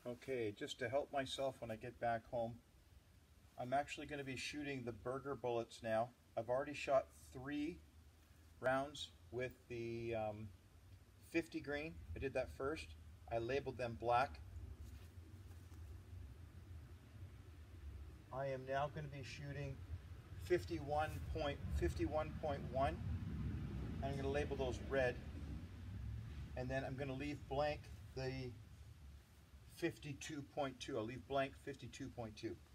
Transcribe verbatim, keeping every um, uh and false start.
Okay, just to help myself when I get back home, I'm actually going to be shooting the Berger bullets now. I've already shot three rounds with the um, fifty grain. I did that first. I labeled them black. I am now going to be shooting fifty-one point one. I'm going to label those red, and then I'm going to leave blank the fifty-two point two. I'll leave blank fifty-two point two.